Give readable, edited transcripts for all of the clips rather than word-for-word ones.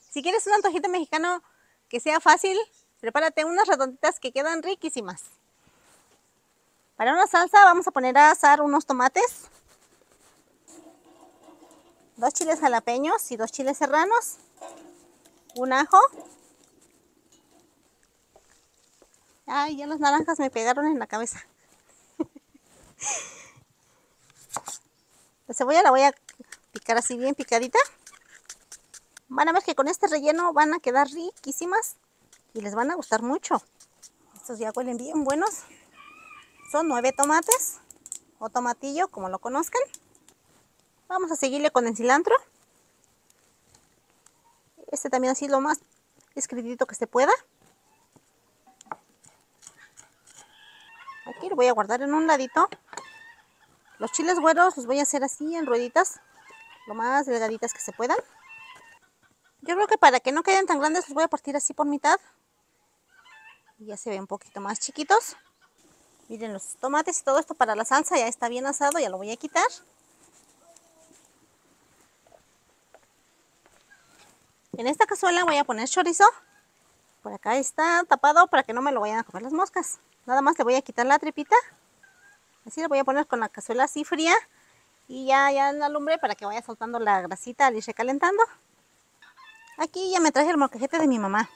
Si quieres un antojito mexicano que sea fácil, prepárate unas redonditas que quedan riquísimas. Para una salsa vamos a poner a asar unos tomates, 2 chiles jalapeños y 2 chiles serranos, un ajo. Ay, ya las naranjas me pegaron en la cabeza. La cebolla la voy a picar así bien picadita. Van a ver que con este relleno van a quedar riquísimas y les van a gustar mucho. Estos ya huelen bien buenos. Son 9 tomates o tomatillo, como lo conozcan. Vamos a seguirle con el cilantro. Este también así lo más escritito que se pueda. Aquí lo voy a guardar en un ladito. Los chiles güeros los voy a hacer así en rueditas, lo más delgaditas que se puedan. Yo creo que para que no queden tan grandes los voy a partir así por mitad. Y ya se ven un poquito más chiquitos. Miren, los tomates y todo esto para la salsa ya está bien asado, ya lo voy a quitar. En esta cazuela voy a poner chorizo. Por acá está tapado para que no me lo vayan a comer las moscas. Nada más le voy a quitar la tripita. Así le voy a poner con la cazuela así fría. Y ya en la lumbre para que vaya soltando la grasita al ir recalentando. Aquí ya me traje el molcajete de mi mamá.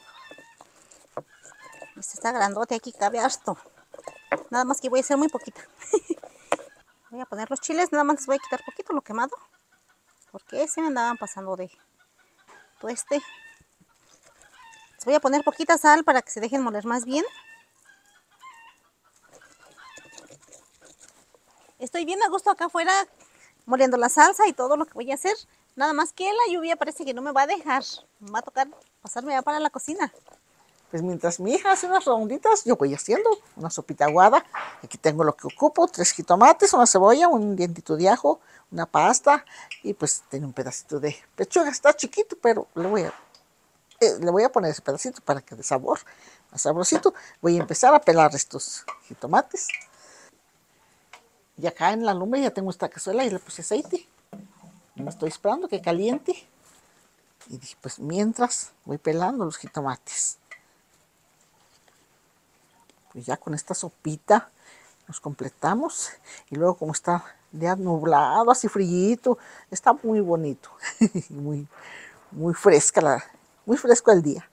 Este está grandote, aquí cabe harto. Nada más que voy a hacer muy poquita. Voy a poner los chiles, nada más les voy a quitar poquito lo quemado. Porque se me andaban pasando de tueste. Les voy a poner poquita sal para que se dejen moler más bien. Estoy bien a gusto acá afuera moliendo la salsa y todo lo que voy a hacer. Nada más que la lluvia parece que no me va a dejar. Me va a tocar pasarme ya para la cocina. Pues mientras mi hija hace unas redonditas, yo voy haciendo una sopita aguada. Aquí tengo lo que ocupo, 3 jitomates, una cebolla, un dientito de ajo, una pasta y pues tiene un pedacito de pechuga. Está chiquito, pero le voy a poner ese pedacito para que dé sabor, más sabrosito. Voy a empezar a pelar estos jitomates. Y acá en la lumbre ya tengo esta cazuela y le puse aceite. Me estoy esperando que caliente. Y dije, pues mientras voy pelando los jitomates. Pues ya con esta sopita nos completamos. Y luego como está ya nublado, así frillito, está muy bonito. muy, muy fresca, muy fresco el día.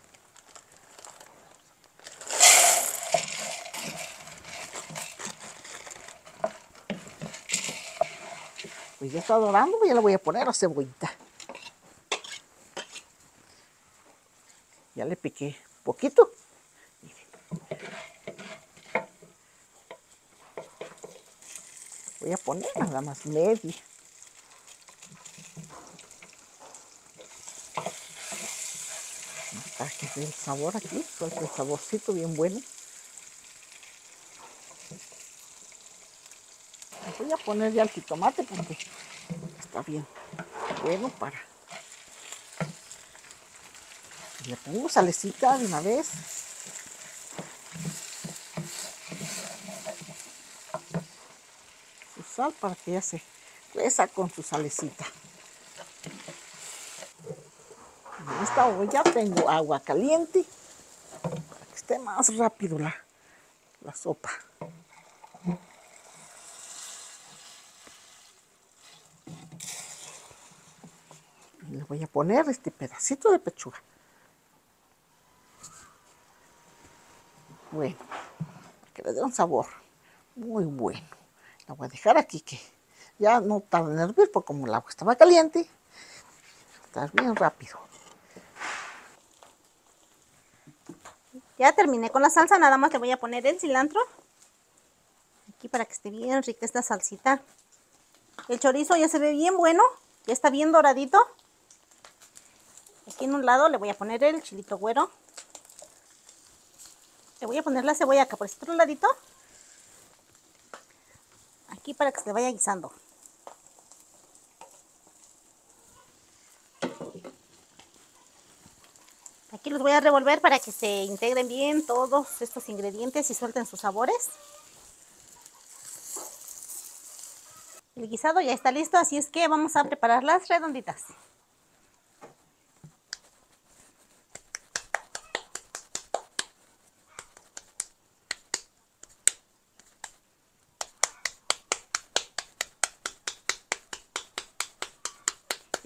Pues ya está dorando, ya le voy a poner la cebollita. Ya le piqué poquito. Voy a poner nada más media. Para que dé el sabor aquí, suelta el saborcito bien bueno. Voy a poner ya el jitomate porque está bien bueno para... Le pongo salecita de una vez. Su sal para que ya se cueza con su salecita. En esta olla tengo agua caliente para que esté más rápido la sopa. Y le voy a poner este pedacito de pechuga. Bueno, que le dé un sabor muy bueno. La voy a dejar aquí que ya no tarda en hervir porque como el agua estaba caliente, está bien rápido. Ya terminé con la salsa, nada más le voy a poner el cilantro. Aquí para que esté bien rica esta salsita. El chorizo ya se ve bien bueno, ya está bien doradito. Aquí en un lado le voy a poner el chilito güero. Le voy a poner la cebolla acá por este otro ladito. Aquí para que se vaya guisando. Aquí los voy a revolver para que se integren bien todos estos ingredientes y suelten sus sabores. El guisado ya está listo, así es que vamos a preparar las redonditas.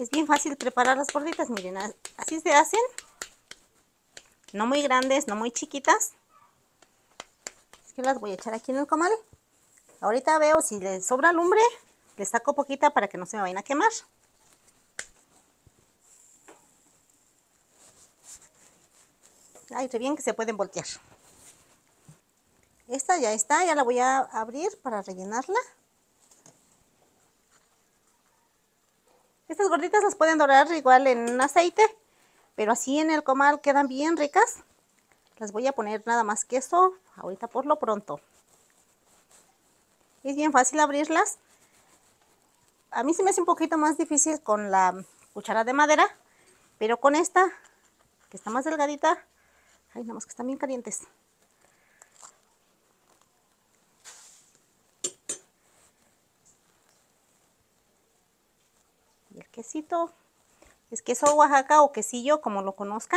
Es bien fácil preparar las gorditas, miren, así se hacen. No muy grandes, no muy chiquitas. Es que las voy a echar aquí en el comal. Ahorita veo si les sobra lumbre, les saco poquita para que no se me vayan a quemar. Ay, qué bien que se pueden voltear. Esta ya está, ya la voy a abrir para rellenarla. Estas gorditas las pueden dorar igual en aceite, pero así en el comal quedan bien ricas. Las voy a poner nada más queso, ahorita por lo pronto. Es bien fácil abrirlas. A mí se me hace un poquito más difícil con la cuchara de madera, pero con esta, que está más delgadita, ay, nada más que están bien calientes. Y el quesito, es queso Oaxaca o quesillo, como lo conozcan.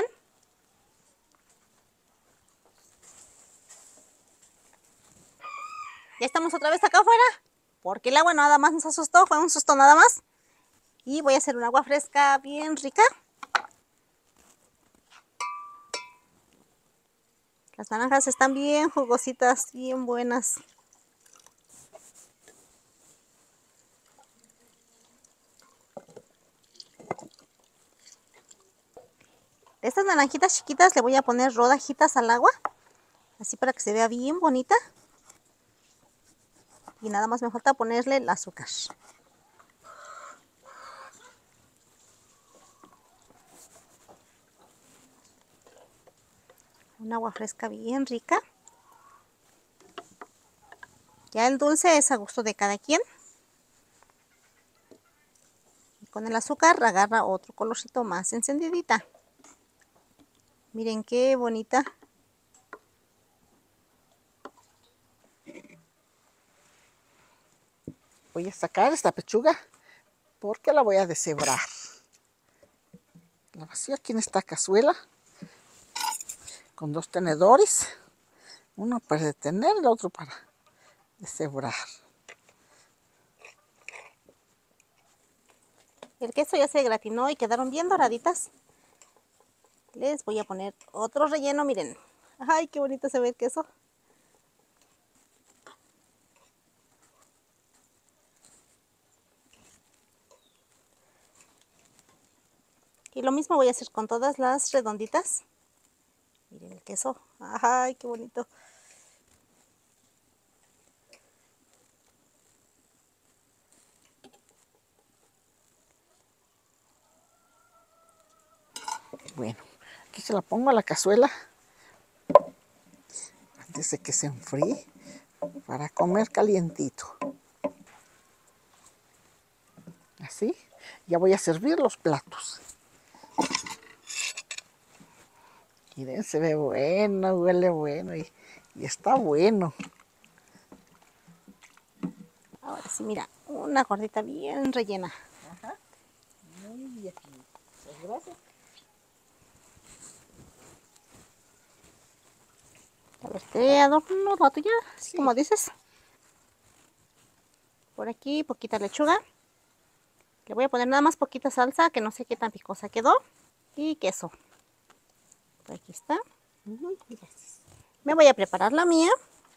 Ya estamos otra vez acá afuera, porque el agua nada más nos asustó, fue un susto nada más. Y voy a hacer un agua fresca bien rica. Las naranjas están bien jugositas, bien buenas. De estas naranjitas chiquitas le voy a poner rodajitas al agua, así para que se vea bien bonita. Y nada más me falta ponerle el azúcar. Un agua fresca bien rica. Ya el dulce es a gusto de cada quien. Y con el azúcar agarra otro colorcito más encendidita. Miren qué bonita. Voy a sacar esta pechuga porque la voy a deshebrar. La vacío aquí en esta cazuela con 2 tenedores. Uno para detener y el otro para deshebrar. El queso ya se gratinó y quedaron bien doraditas. Les voy a poner otro relleno, miren. Ay, qué bonito se ve el queso. Y lo mismo voy a hacer con todas las redonditas. Miren el queso. Ay, qué bonito. Bueno, aquí se la pongo a la cazuela antes de que se enfríe para comer calientito. Así, ya voy a servir los platos. Miren, se ve bueno, huele bueno y está bueno. Ahora sí, mira, una gordita bien rellena. Ajá, muy bien. Muchas gracias. A ver, te adorno la tuya, así Sí. como dices. Por aquí, poquita lechuga. Le voy a poner nada más poquita salsa, que no sé qué tan picosa quedó. Y queso. Por aquí está. Gracias. Me voy a preparar la mía.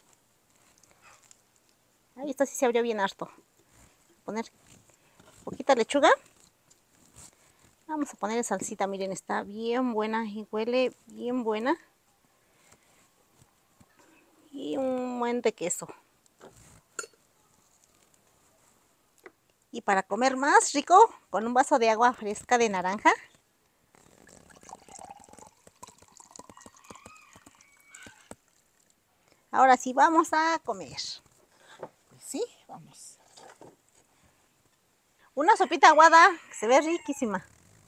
Ahí esta sí se abrió bien harto. Poner poquita lechuga. Vamos a poner salsita, miren, está bien buena y huele bien buena. Y un buen de queso. Y para comer más rico, con un vaso de agua fresca de naranja. Ahora sí, vamos a comer. Pues sí, vamos. Una sopita aguada, que se ve riquísima.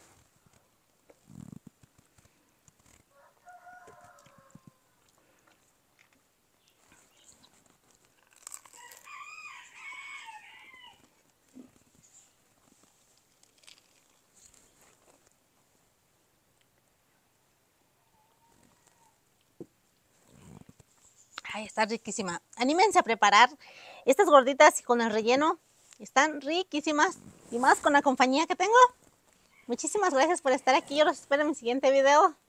Ay, está riquísima. Anímense a preparar estas gorditas con el relleno. Están riquísimas. Y más con la compañía que tengo. Muchísimas gracias por estar aquí. Yo los espero en mi siguiente video.